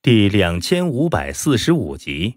第2545集。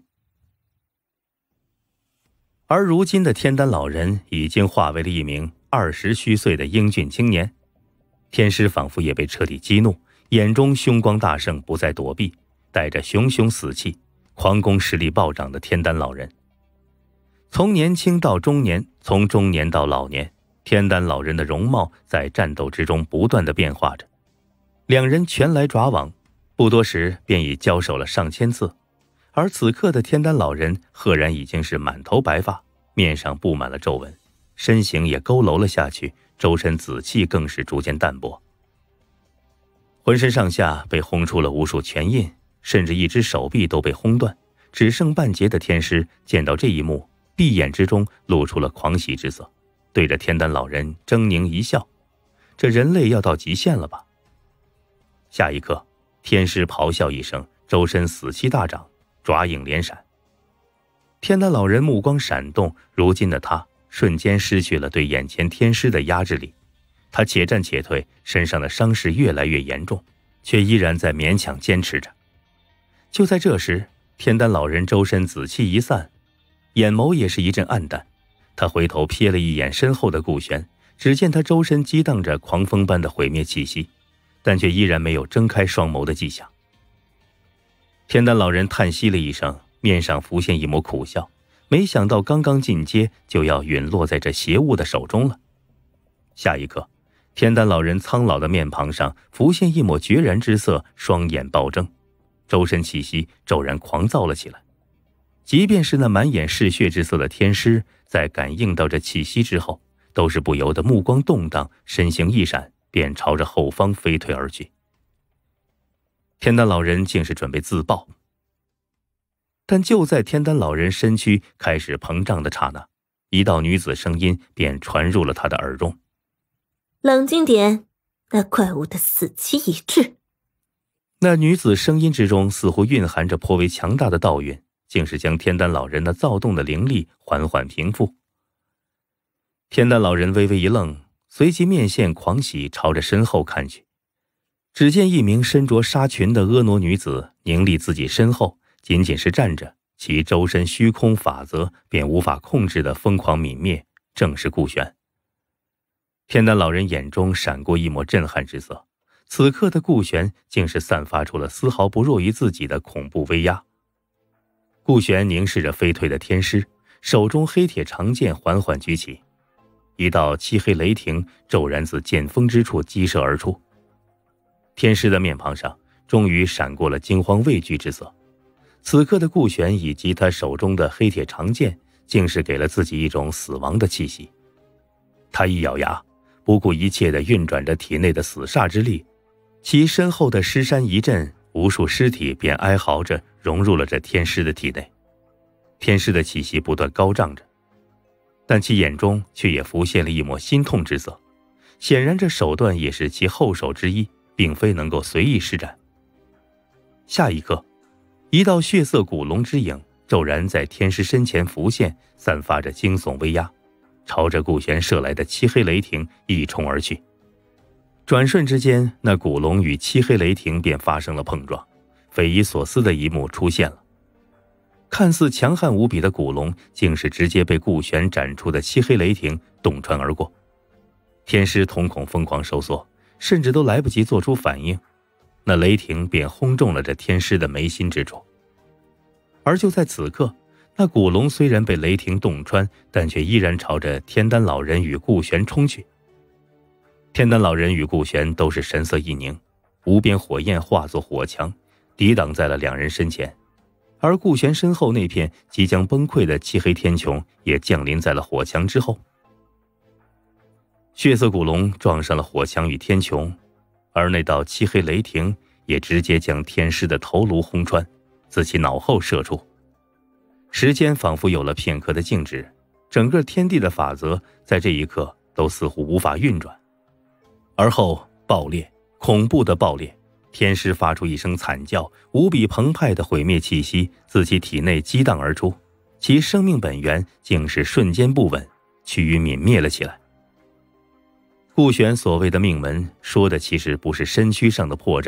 而如今的天丹老人已经化为了一名20虚岁的英俊青年，天师仿佛也被彻底激怒，眼中凶光大盛，不再躲避，带着熊熊死气，狂攻实力暴涨的天丹老人。从年轻到中年，从中年到老年，天丹老人的容貌在战斗之中不断的变化着。两人拳来爪往，不多时便已交手了上千次，而此刻的天丹老人赫然已经是满头白发，面上布满了皱纹，身形也佝偻了下去，周身紫气更是逐渐淡薄，浑身上下被轰出了无数拳印，甚至一只手臂都被轰断，只剩半截的天师见到这一幕，闭眼之中露出了狂喜之色，对着天丹老人狰狞一笑，这人类要到极限了吧。下一刻，天师咆哮一声，周身死气大涨，爪影连闪。天丹老人目光闪动，如今的他瞬间失去了对眼前天师的压制力，他且战且退，身上的伤势越来越严重，却依然在勉强坚持着。就在这时，天丹老人周身紫气一散，眼眸也是一阵暗淡，他回头瞥了一眼身后的顾玄，只见他周身激荡着狂风般的毁灭气息，但却依然没有睁开双眸的迹象。天丹老人叹息了一声，面上浮现一抹苦笑，没想到刚刚进阶就要陨落在这邪物的手中了。下一刻，天丹老人苍老的面庞上浮现一抹决然之色，双眼暴睁，周身气息骤然狂躁了起来。即便是那满眼是血之色的天师，在感应到这气息之后，都是不由得目光动荡，身形一闪，便朝着后方飞退而去。天丹老人竟是准备自爆，但就在天丹老人身躯开始膨胀的刹那，一道女子声音便传入了他的耳中： 冷静点，那怪物的死期已至。 那女子声音之中似乎蕴含着颇为强大的道韵，竟是将天丹老人那躁动的灵力缓缓平复。天丹老人微微一愣，随即面现狂喜，朝着身后看去。只见一名身着纱裙的婀娜女子凝立自己身后，仅仅是站着，其周身虚空法则便无法控制的疯狂泯灭，正是顾玄。天丹老人眼中闪过一抹震撼之色，此刻的顾玄竟是散发出了丝毫不弱于自己的恐怖威压。顾玄凝视着飞退的天师，手中黑铁长剑缓缓举起，一道漆黑雷霆骤然自剑锋之处激射而出。天师的面庞上终于闪过了惊慌畏惧之色，此刻的顾玄以及他手中的黑铁长剑竟是给了自己一种死亡的气息。他一咬牙，不顾一切地运转着体内的死煞之力，其身后的尸山一震，无数尸体便哀嚎着融入了这天师的体内。天师的气息不断高涨着，但其眼中却也浮现了一抹心痛之色，显然这手段也是其后手之一，并非能够随意施展。下一刻，一道血色古龙之影骤然在天师身前浮现，散发着惊悚威压，朝着顾玄射来的漆黑雷霆一冲而去。转瞬之间，那古龙与漆黑雷霆便发生了碰撞，匪夷所思的一幕出现了。看似强悍无比的古龙，竟是直接被顾玄展出的漆黑雷霆洞穿而过。天师瞳孔疯狂收缩，甚至都来不及做出反应，那雷霆便轰中了这天师的眉心之处。而就在此刻，那古龙虽然被雷霆洞穿，但却依然朝着天丹老人与顾玄冲去。天丹老人与顾玄都是神色一凝，无边火焰化作火墙，抵挡在了两人身前，而顾玄身后那片即将崩溃的漆黑天穹也降临在了火墙之后。血色古龙撞上了火墙与天穹，而那道漆黑雷霆也直接将天师的头颅轰穿，自其脑后射出。时间仿佛有了片刻的静止，整个天地的法则在这一刻都似乎无法运转。而后爆裂，恐怖的爆裂，天师发出一声惨叫，无比澎湃的毁灭气息自其体内激荡而出，其生命本源竟是瞬间不稳，趋于泯灭了起来。顾玄所谓的命门，说的其实不是身躯上的破绽，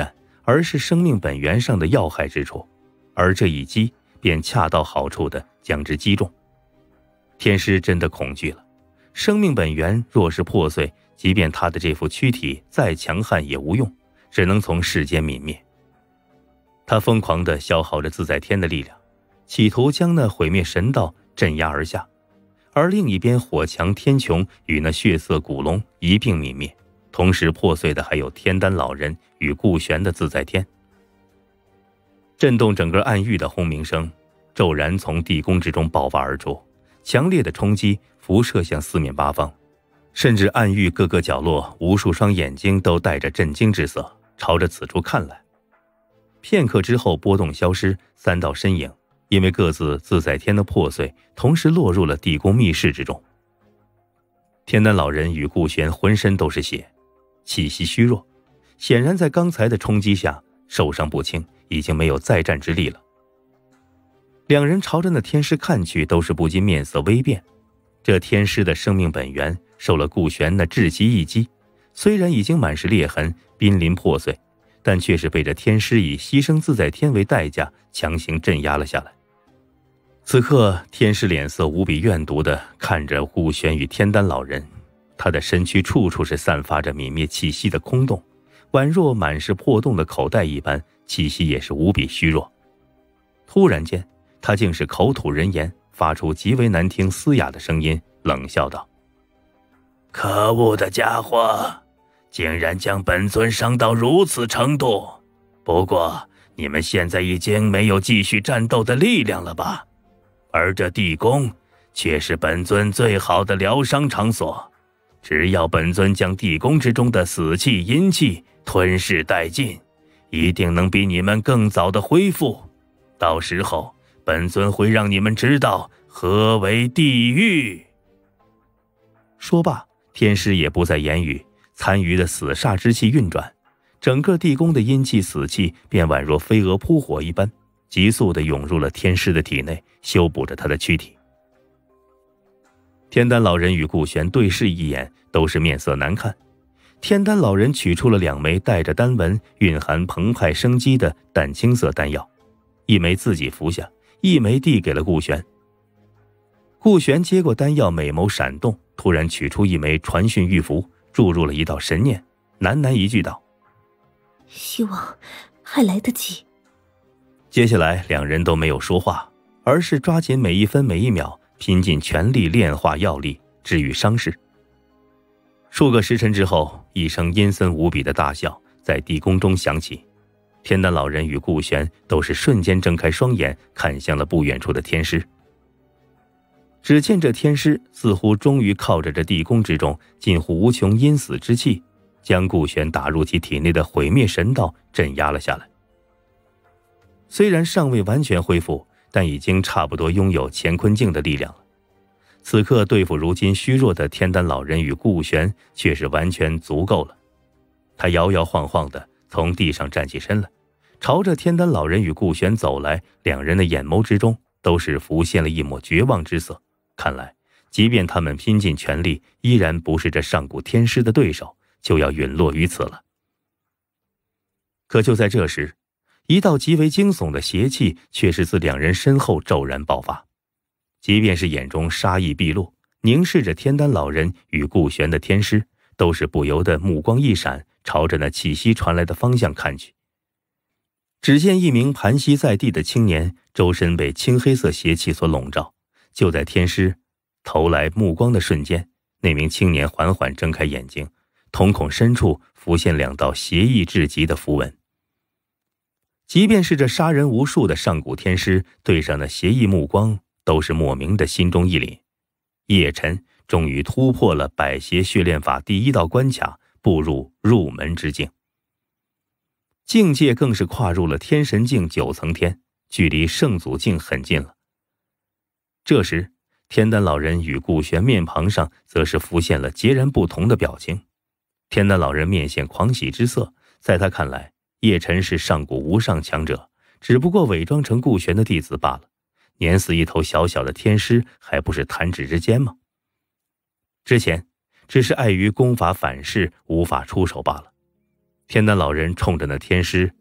而是生命本源上的要害之处，而这一击便恰到好处地将之击中。天师真的恐惧了，生命本源若是破碎，即便他的这副躯体再强悍也无用，只能从世间泯灭。他疯狂地消耗着自在天的力量，企图将那毁灭神道镇压而下，而另一边火墙天穹与那血色古龙一并泯灭，同时破碎的还有天丹老人与顾玄的自在天。震动整个暗域的轰鸣声骤然从地宫之中爆发而出，强烈的冲击辐射向四面八方，甚至暗域各个角落无数双眼睛都带着震惊之色朝着此处看来。片刻之后，波动消失，三道身影因为各自自在天的破碎，同时落入了地宫密室之中。天丹老人与顾玄浑身都是血，气息虚弱，显然在刚才的冲击下受伤不轻，已经没有再战之力了。两人朝着那天师看去，都是不禁面色微变。这天师的生命本源受了顾玄那至极一击，虽然已经满是裂痕，濒临破碎，但却是被这天师以牺牲自在天为代价强行镇压了下来。此刻天师脸色无比怨毒地看着顾玄与天丹老人，他的身躯处处是散发着泯灭气息的空洞，宛若满是破洞的口袋一般，气息也是无比虚弱。突然间，他竟是口吐人言，发出极为难听嘶哑的声音，冷笑道：可恶的家伙，竟然将本尊伤到如此程度！不过你们现在已经没有继续战斗的力量了吧？而这地宫却是本尊最好的疗伤场所，只要本尊将地宫之中的死气阴气吞噬殆尽，一定能比你们更早的恢复。到时候本尊会让你们知道何为地狱。说罢，天师也不再言语，残余的死煞之气运转，整个地宫的阴气死气便宛若飞蛾扑火一般，急速地涌入了天师的体内，修补着他的躯体。天丹老人与顾玄对视一眼，都是面色难看。天丹老人取出了2枚带着丹纹、蕴含澎湃生机的淡青色丹药，一枚自己服下，一枚递给了顾玄。顾玄接过丹药，美眸闪动，突然取出一枚传讯玉符，注入了一道神念，喃喃一句道： 希望还来得及。 接下来两人都没有说话，而是抓紧每一分每一秒，拼尽全力炼化药力，治愈伤势。数个时辰之后，一声阴森无比的大笑在地宫中响起。天丹老人与顾玄都是瞬间睁开双眼，看向了不远处的天师。只见这天师似乎终于靠着这地宫之中近乎无穷阴死之气，将顾玄打入其体内的毁灭神道镇压了下来。虽然尚未完全恢复，但已经差不多拥有乾坤镜的力量了。此刻对付如今虚弱的天丹老人与顾玄，却是完全足够了。他摇摇晃晃地从地上站起身来，朝着天丹老人与顾玄走来，两人的眼眸之中都是浮现了一抹绝望之色。看来即便他们拼尽全力，依然不是这上古天师的对手，就要陨落于此了。可就在这时，一道极为惊悚的邪气却是自两人身后骤然爆发。即便是眼中杀意毕露，凝视着天丹老人与顾玄的天师，都是不由得目光一闪，朝着那气息传来的方向看去。只见一名盘膝在地的青年，周身被青黑色邪气所笼罩。就在天师投来目光的瞬间，那名青年缓缓睁开眼睛，瞳孔深处浮现2道邪异至极的符文。即便是这杀人无数的上古天师，对上那邪异目光，都是莫名的心中一凛。叶晨终于突破了百邪血炼法第1道关卡，步入入门之境。境界更是跨入了天神境9层天，距离圣祖境很近了。这时，天丹老人与顾玄面庞上则是浮现了截然不同的表情。天丹老人面现狂喜之色，在他看来，叶晨是上古无上强者，只不过伪装成顾玄的弟子罢了。碾死一头小小的天师，还不是弹指之间吗？之前只是碍于功法反噬，无法出手罢了。天丹老人冲着那天师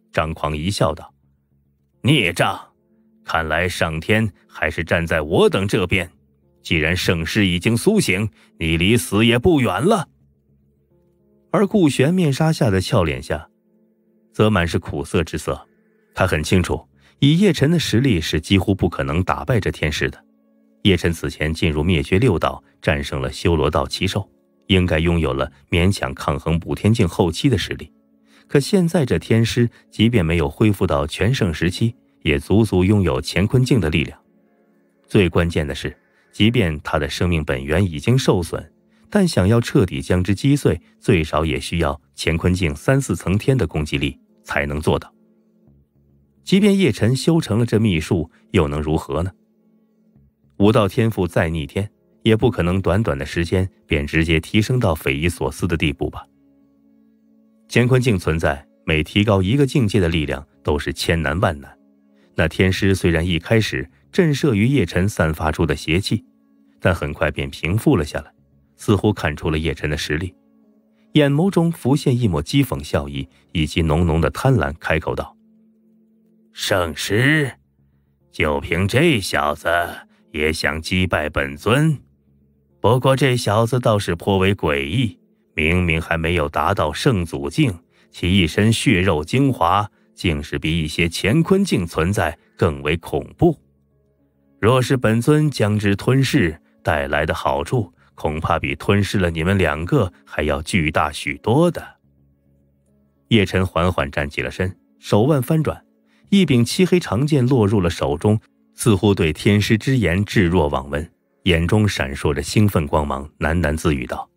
张狂一笑道：“孽障，看来上天还是站在我等这边。既然圣师已经苏醒，你离死也不远了。”而顾玄面纱下的俏脸下则满是苦涩之色。他很清楚，以叶晨的实力是几乎不可能打败这天师的。叶晨此前进入灭绝六道，战胜了修罗道奇兽，应该拥有了勉强抗衡补天境后期的实力。可现在这天师即便没有恢复到全盛时期，也足足拥有乾坤镜的力量。最关键的是，即便他的生命本源已经受损，但想要彻底将之击碎，最少也需要乾坤镜3-4层天的攻击力才能做到。即便叶晨修成了这秘术，又能如何呢？武道天赋再逆天，也不可能短短的时间便直接提升到匪夷所思的地步吧。乾坤镜存在，每提高一个境界的力量都是千难万难。那天师虽然一开始震慑于叶晨散发出的邪气，但很快便平复了下来，似乎看出了叶晨的实力，眼眸中浮现一抹讥讽笑意以及浓浓的贪婪，开口道：“圣师，就凭这小子也想击败本尊？不过这小子倒是颇为诡异，明明还没有达到圣祖境，其一身血肉精华竟是比一些乾坤镜存在更为恐怖。若是本尊将之吞噬，带来的好处恐怕比吞噬了你们2个还要巨大许多的。”叶晨缓缓站起了身，手腕翻转，一柄漆黑长剑落入了手中，似乎对天师之言置若罔闻，眼中闪烁着兴奋光芒，喃喃自语道：“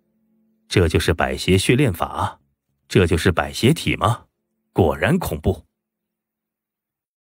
这就是百邪血炼法，这就是百邪体吗？果然恐怖。”